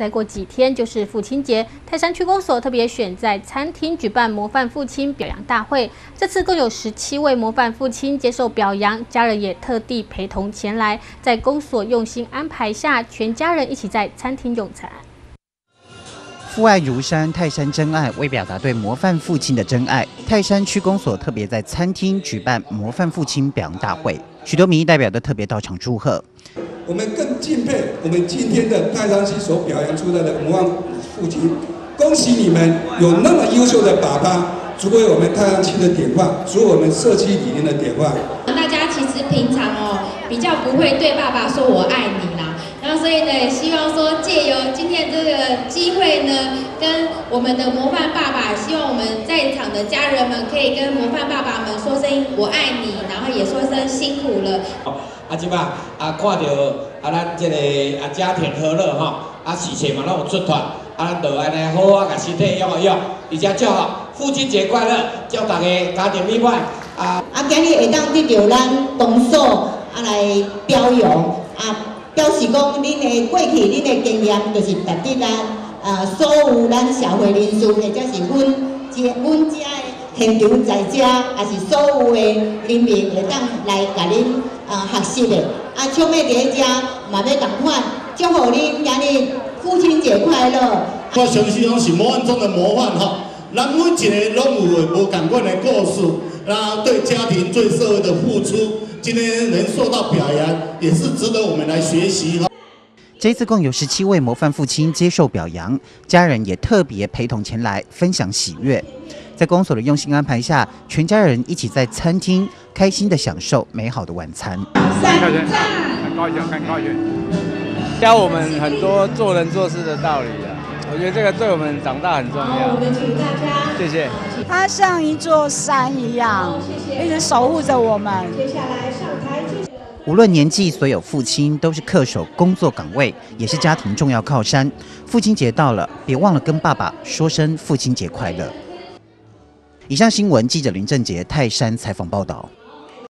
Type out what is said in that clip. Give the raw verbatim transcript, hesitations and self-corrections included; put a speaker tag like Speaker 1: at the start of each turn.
Speaker 1: 再过几天就是父亲节，泰山区公所特别选在餐厅举办模范父亲表扬大会。这次共有十七位模范父亲接受表扬，家人也特地陪同前来，在公所用心安排下，全家人一起在餐厅用餐。
Speaker 2: 父爱如山，泰山真爱。为表达对模范父亲的真爱，泰山区公所特别在餐厅举办模范父亲表扬大会，许多民意代表都特别到场祝贺。
Speaker 3: 我们更敬佩我们今天的泰山区所表扬出来的模范父亲，恭喜你们有那么优秀的爸爸，作为我们泰山区的典范，作为我们社区理念的典范。
Speaker 4: 大家其实平常哦比较不会对爸爸说我爱你啦。 然后，所以呢，也希望说借由今天这个机会呢，跟我们的模范爸爸，希望我们在场的家人们可以跟模范爸爸们说声我爱你，然后也说声辛苦了。
Speaker 5: 啊，即摆啊，看到啊，咱这个啊家庭和乐吼，啊事情嘛拢有出团，啊，咱就安尼好好甲身体养一养，而且祝福父亲节快乐，祝大家家庭美满啊！
Speaker 6: 啊，今日会当得到咱公所啊来表扬啊。 表示讲，恁的过去恁的经验，就是值得咱呃所有咱社会人士，或者是阮这阮遮的现场在遮，也是所有的人民会当来甲恁呃学习的。啊，像妹伫遮嘛要同款，祝福恁今日父亲节快乐。
Speaker 7: 我相信拢是模范中的模范吼，咱每一个拢有无同款的故事，那对家庭、对社会的付出。 今天能受到表扬，也是值得我们来学习哈。
Speaker 2: 这次共有十七位模范父亲接受表扬，家人也特别陪同前来分享喜悦。在公所的用心安排下，全家人一起在餐厅开心的享受美好的晚餐。
Speaker 8: 很高兴，很高兴，教我们很多做人做事的道理啊。我觉得这个对我们长大很重要。谢谢。
Speaker 9: 它像一座山一样，一直守护着我们。
Speaker 2: 无论年纪，所有父亲都是恪守工作岗位，也是家庭重要靠山。父亲节到了，别忘了跟爸爸说声父亲节快乐。以上新闻，记者林正杰泰山采访报道。